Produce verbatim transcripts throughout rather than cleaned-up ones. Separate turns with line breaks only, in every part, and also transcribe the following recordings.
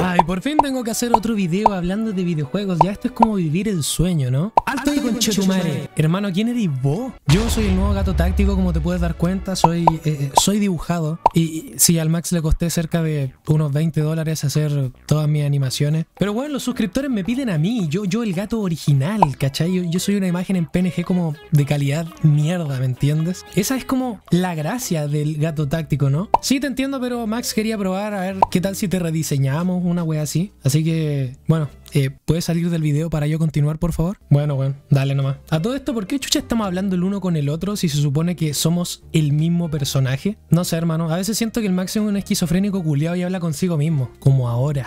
Ay, por fin tengo que hacer otro video hablando de videojuegos. Ya esto es como vivir el sueño, ¿no? Alto y conchetumare. Hermano, ¿quién eres vos? Yo soy el nuevo gato táctico, como te puedes dar cuenta. Soy eh, soy dibujado. Y, y sí, al Max le costé cerca de unos veinte dólares hacer todas mis animaciones. Pero bueno, los suscriptores me piden a mí. Yo, yo el gato original, ¿cachai? Yo, yo soy una imagen en P N G como de calidad mierda, ¿me entiendes? Esa es como la gracia del gato táctico, ¿no? Sí, te entiendo, pero Max quería probar a ver qué tal si te rediseñamos una wea así. Así que, bueno, eh, ¿puedes salir del video para yo continuar, por favor? Bueno, bueno, dale nomás. A todo esto, ¿por qué chucha estamos hablando el uno con el otro si se supone que somos el mismo personaje? No sé, hermano. A veces siento que el Max es un esquizofrénico culiado y habla consigo mismo. Como ahora.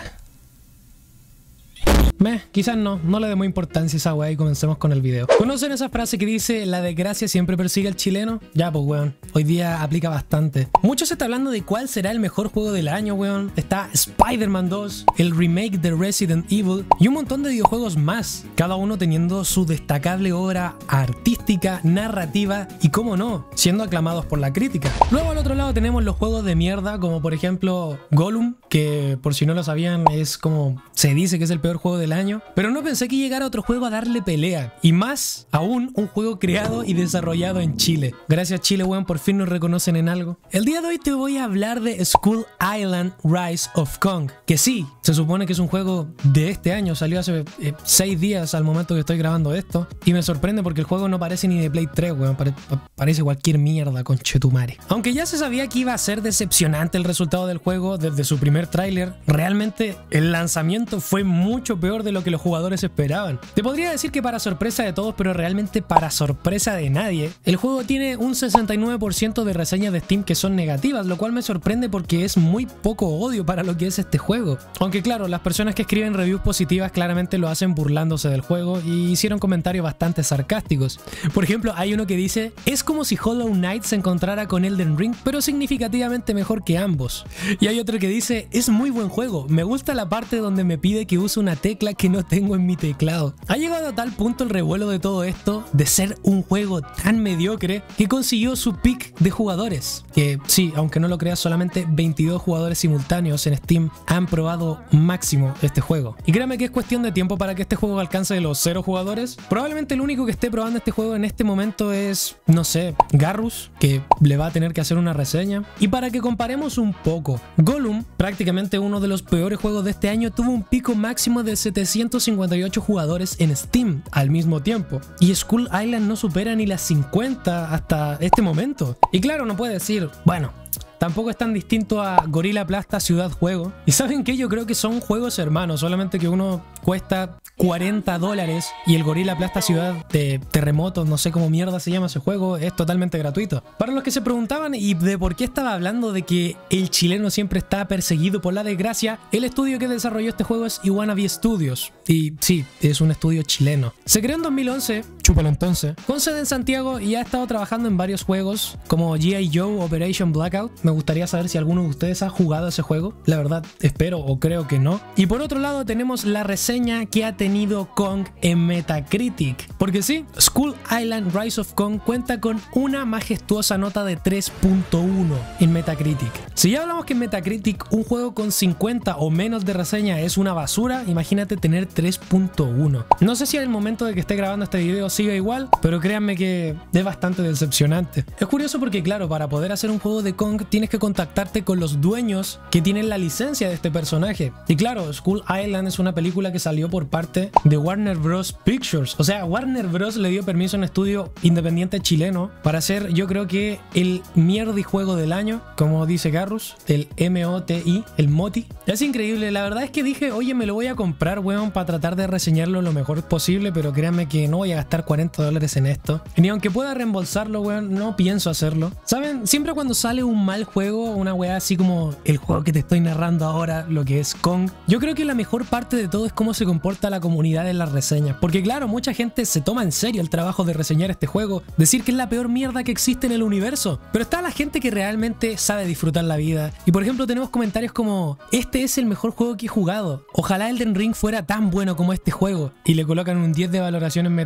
Meh, quizás no, no le demos importancia a esa weá y comencemos con el video. ¿Conocen esa frase que dice la desgracia siempre persigue al chileno? Ya pues weón, hoy día aplica bastante. Mucho se está hablando de cuál será el mejor juego del año, weón. Está Spider-Man dos, el remake de Resident Evil y un montón de videojuegos más, cada uno teniendo su destacable obra artística, narrativa y, cómo no, siendo aclamados por la crítica. Luego al otro lado tenemos los juegos de mierda, como por ejemplo Gollum, que por si no lo sabían es como se dice que es el peor juego del año, pero no pensé que llegara otro juego a darle pelea, y más aún un juego creado y desarrollado en Chile. Gracias Chile, weón, por fin nos reconocen en algo. El día de hoy te voy a hablar de Skull Island Rise of Kong, que sí, se supone que es un juego de este año, salió hace eh, seis días al momento que estoy grabando esto, y me sorprende porque el juego no parece ni de Play tres, weón, pare parece cualquier mierda, conchetumare. Aunque ya se sabía que iba a ser decepcionante el resultado del juego desde su primer tráiler, realmente el lanzamiento fue mucho peor de lo que los jugadores esperaban. Te podría decir que para sorpresa de todos, pero realmente para sorpresa de nadie, el juego tiene un sesenta y nueve por ciento de reseñas de Steam que son negativas, lo cual me sorprende porque es muy poco odio para lo que es este juego. Aunque claro, las personas que escriben reviews positivas claramente lo hacen burlándose del juego y hicieron comentarios bastante sarcásticos. Por ejemplo, hay uno que dice: es como si Hollow Knight se encontrara con Elden Ring, pero significativamente mejor que ambos. Y hay otro que dice: es muy buen juego, me gusta la parte donde me pide que use una tecla que no tengo en mi teclado. Ha llegado a tal punto el revuelo de todo esto, de ser un juego tan mediocre, que consiguió su peak de jugadores. Que sí, aunque no lo creas, solamente veintidós jugadores simultáneos en Steam han probado máximo este juego. Y créame que es cuestión de tiempo para que este juego alcance los cero jugadores. Probablemente el único que esté probando este juego en este momento es, no sé, Garrus, que le va a tener que hacer una reseña. Y para que comparemos un poco, Gollum, prácticamente uno de los peores juegos de este año, tuvo un pico máximo de setecientos cincuenta y ocho jugadores en Steam al mismo tiempo, y Skull Island no supera ni las cincuenta hasta este momento. Y claro, no puede decir, bueno, tampoco es tan distinto a Gorilla Plasta Ciudad Juego. Y ¿saben qué? Yo creo que son juegos hermanos, solamente que uno cuesta cuarenta dólares y el Gorilla Plasta Ciudad de Terremotos, no sé cómo mierda se llama ese juego, es totalmente gratuito. Para los que se preguntaban y de por qué estaba hablando de que el chileno siempre está perseguido por la desgracia, el estudio que desarrolló este juego es Iwanabe Studios. Y sí, es un estudio chileno. Se creó en dos mil once, chúpalo entonces, con sede en Santiago y ha estado trabajando en varios juegos como G I Joe Operation Blackout. Me gustaría saber si alguno de ustedes ha jugado ese juego. La verdad, espero o creo que no. Y por otro lado tenemos la reseña que ha tenido Kong en Metacritic. Porque sí, Skull Island Rise of Kong cuenta con una majestuosa nota de tres punto uno en Metacritic. Si ya hablamos que en Metacritic un juego con cincuenta o menos de reseña es una basura, imagínate tener tres punto uno. No sé si al momento de que esté grabando este video siga igual, pero créanme que es bastante decepcionante. Es curioso porque claro, para poder hacer un juego de Kong tienes que contactarte con los dueños que tienen la licencia de este personaje. Y claro, Skull Island es una película que salió por parte de Warner Bros. Pictures. O sea, Warner Bros. Le dio permiso a un estudio independiente chileno para hacer, yo creo que el mierdi juego del año, como dice Garrus, el M O T I, el Moti. Es increíble, la verdad es que dije, oye, me lo voy a comprar, weón, para tratar de reseñarlo lo mejor posible, pero créanme que no voy a gastar cuarenta dólares en esto. Ni aunque pueda reembolsarlo, weón, no pienso hacerlo. ¿Saben? Siempre cuando sale un mal juego, una weá así como el juego que te estoy narrando ahora, lo que es Kong, yo creo que la mejor parte de todo es cómo se comporta la comunidad en las reseñas. Porque claro, mucha gente se toma en serio el trabajo de reseñar este juego, decir que es la peor mierda que existe en el universo. Pero está la gente que realmente sabe disfrutar la vida. Y por ejemplo tenemos comentarios como: este es el mejor juego que he jugado, ojalá Elden Ring fuera tan bueno como este juego, y le colocan un diez de valoración en Metacritic.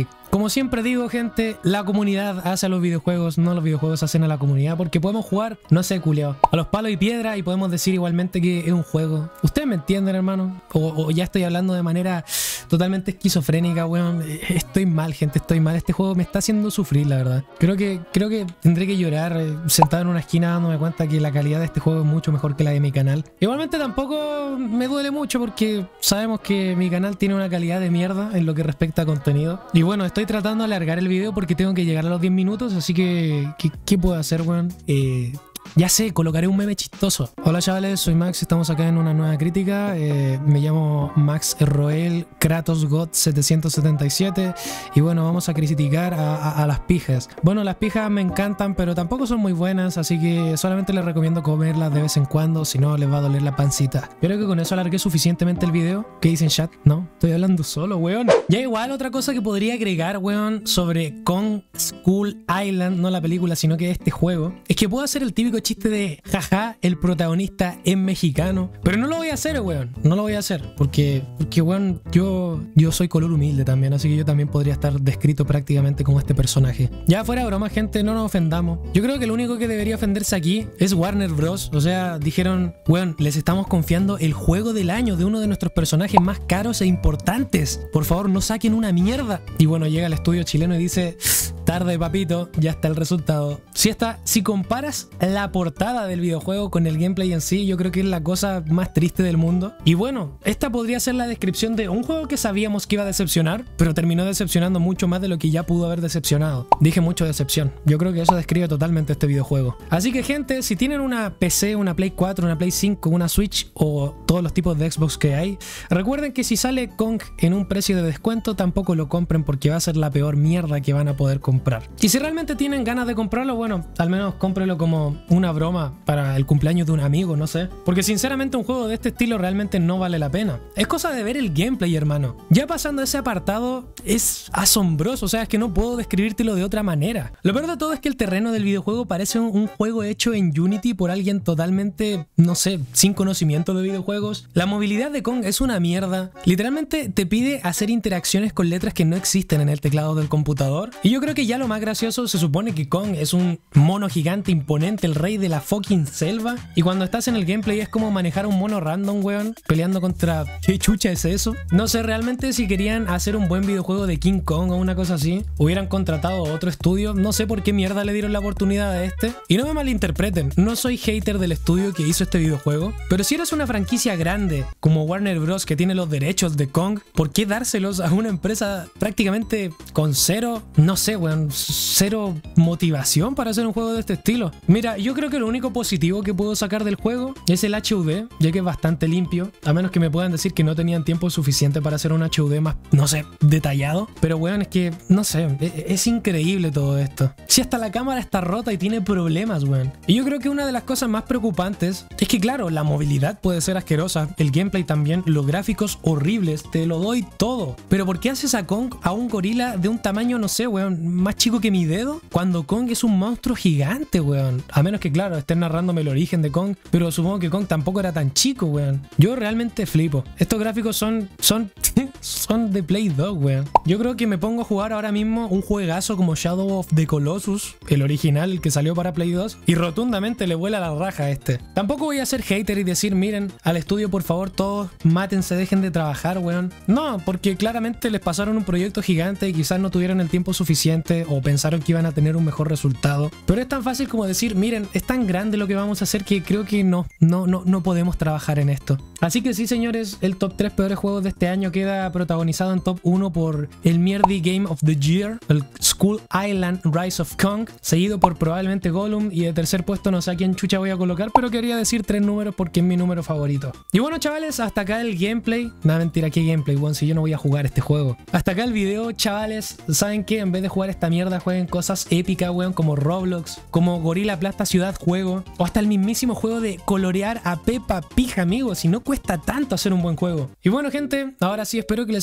como siempre digo, gente, la comunidad hace a los videojuegos, no los videojuegos hacen a la comunidad, porque podemos jugar, no sé, culiao, a los palos y piedra y podemos decir igualmente que es un juego. ¿Ustedes me entienden, hermano? O, o ya estoy hablando de manera totalmente esquizofrénica, weón. Estoy mal, gente, estoy mal. Este juego me está haciendo sufrir, la verdad. Creo que, creo que tendré que llorar eh, sentado en una esquina dándome cuenta que la calidad de este juego es mucho mejor que la de mi canal. Igualmente tampoco me duele mucho porque sabemos que mi canal tiene una calidad de mierda en lo que respecta a contenido. Y bueno, estoy tratando de alargar el video porque tengo que llegar a los diez minutos, así que ¿qué, qué puedo hacer, weón? Eh... Ya sé, colocaré un meme chistoso. Hola chavales, soy Max, estamos acá en una nueva crítica. eh, Me llamo Max Roel Kratos God setecientos setenta y siete. Y bueno, vamos a criticar a, a, a las pijas. Bueno, las pijas me encantan, pero tampoco son muy buenas, así que solamente les recomiendo comerlas de vez en cuando, si no les va a doler la pancita. Yo creo que con eso alargué suficientemente el video. ¿Qué dicen, chat? No, estoy hablando solo, weón. Ya igual, otra cosa que podría agregar, weón, sobre Kong Skull Island, no la película, sino que este juego, es que puedo hacer el típico chiste de jaja, el protagonista es mexicano, pero no lo voy a hacer, weón, no lo voy a hacer porque, porque weón, yo, yo soy color humilde también, así que yo también podría estar descrito prácticamente como este personaje. Ya fuera broma, gente, no nos ofendamos. Yo creo que lo único que debería ofenderse aquí es Warner Bros. O sea, dijeron, weón, les estamos confiando el juego del año de uno de nuestros personajes más caros e importantes, por favor no saquen una mierda. Y bueno, llega el estudio chileno y dice, tarde papito, ya está el resultado. Si está, si comparas la portada del videojuego con el gameplay en sí, yo creo que es la cosa más triste del mundo. Y bueno, esta podría ser la descripción de un juego que sabíamos que iba a decepcionar, pero terminó decepcionando mucho más de lo que ya pudo haber decepcionado. Dije mucho decepción. Yo creo que eso describe totalmente este videojuego. Así que gente, si tienen una P C, una Play cuatro, una Play cinco, una Switch o todos los tipos de Xbox que hay, recuerden que si sale Kong en un precio de descuento, tampoco lo compren porque va a ser la peor mierda que van a poder comprar. Y si realmente tienen ganas de comprarlo, bueno, al menos cómprelo como una broma para el cumpleaños de un amigo, no sé. Porque sinceramente un juego de este estilo realmente no vale la pena. Es cosa de ver el gameplay, hermano. Ya pasando ese apartado, es asombroso, o sea, es que no puedo describírtelo de otra manera. Lo peor de todo es que el terreno del videojuego parece un, un juego hecho en Unity por alguien totalmente, no sé, sin conocimiento de videojuegos. La movilidad de Kong es una mierda. Literalmente te pide hacer interacciones con letras que no existen en el teclado del computador. Y yo creo que ya lo más gracioso, se supone que Kong es un mono gigante imponente, el rey de la fucking selva, y cuando estás en el gameplay es como manejar a un mono random, weón, peleando contra... ¿Qué chucha es eso? No sé, realmente si querían hacer un buen videojuego de King Kong o una cosa así, hubieran contratado a otro estudio. No sé por qué mierda le dieron la oportunidad a este. Y no me malinterpreten, no soy hater del estudio que hizo este videojuego, pero si eres una franquicia grande como Warner Bros. Que tiene los derechos de Kong, ¿por qué dárselos a una empresa prácticamente con cero, no sé, weón, cero motivación para hacer un juego de este estilo? Mira, yo creo que lo único positivo que puedo sacar del juego es el H U D, ya que es bastante limpio, a menos que me puedan decir que no tenían tiempo suficiente para hacer un H U D más, no sé, detallado. Pero weón, es que, no sé, es, es increíble todo esto. Si hasta la cámara está rota y tiene problemas, weón. Y yo creo que una de las cosas más preocupantes es que, claro, la movilidad puede ser asquerosa, el gameplay también, los gráficos horribles, te lo doy todo. Pero ¿por qué haces a Kong a un gorila de un tamaño, no sé, weón, más chico que mi dedo? Cuando Kong es un monstruo gigante, weón. A menos que, claro, estén narrándome el origen de Kong, pero supongo que Kong tampoco era tan chico, weón. Yo realmente flipo. Estos gráficos son, son, son de Play dos, weón. Yo creo que me pongo a jugar ahora mismo un juegazo como Shadow of the Colossus, el original, el que salió para Play dos, y rotundamente le vuela la raja a este. Tampoco voy a ser hater y decir, miren, al estudio por favor todos mátense, dejen de trabajar, weón. No, porque claramente les pasaron un proyecto gigante y quizás no tuvieron el tiempo suficiente o pensaron que iban a tener un mejor resultado. Pero es tan fácil como decir, miren, es tan grande lo que vamos a hacer que creo que no, no, no, no podemos trabajar en esto. Así que sí, señores, el top tres peores juegos de este año queda protagonizado en top uno por el Mierdi Game of the Year, el Skull Island Rise of Kong, seguido por probablemente Gollum, y de tercer puesto no sé a quién chucha voy a colocar, pero quería decir tres números porque es mi número favorito. Y bueno, chavales, hasta acá el gameplay. Nada, mentira, ¿qué gameplay? Bueno, si yo no voy a jugar este juego. Hasta acá el video, chavales. ¿Saben qué? En vez de jugar esta mierda, jueguen cosas épicas, weón, como Roblox, como Gorilla Plasta Ciudad Juego, o hasta el mismísimo juego de colorear a Peppa Pig, amigos. Si no cuesta tanto hacer un buen juego. Y bueno, gente, ahora sí espero que les haya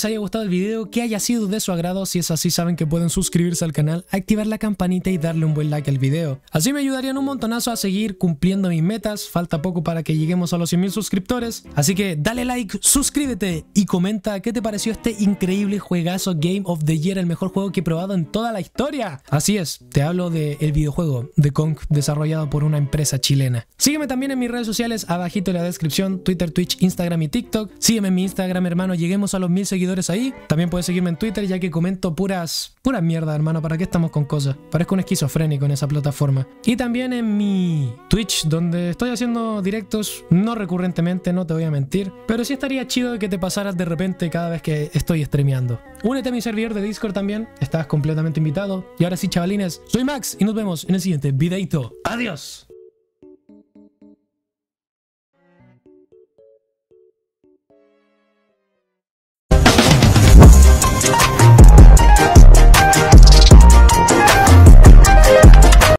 haya gustado el video, que haya sido de su agrado. Si es así, saben que pueden suscribirse al canal, activar la campanita y darle un buen like al video. Así me ayudarían un montonazo a seguir cumpliendo mis metas. Falta poco para que lleguemos a los cien mil suscriptores, así que dale like, suscríbete y comenta qué te pareció este increíble juegazo Game of the Year, el mejor juego que he probado en toda la historia. Así es, te hablo del videojuego de Kong, desarrollado por una empresa chilena. Sígueme también en mis redes sociales, abajito en la descripción: Twitter, Twitch, Instagram y TikTok. Sígueme en mi Instagram, hermano, lleguemos a los mil seguidores ahí. También puedes seguirme en Twitter, ya que comento puras, puras mierda, hermano. ¿Para qué estamos con cosas? Parezco un esquizofrénico en esa plataforma. Y también en mi Twitch, donde estoy haciendo directos, no recurrentemente, no te voy a mentir, pero sí estaría chido que te pasaras de repente cada vez que estoy streameando. Únete a mi servidor de Discord también, estás completamente invitado. Y ahora sí, chavalines, soy Max y nos vemos en el siguiente videito. ¡Adiós!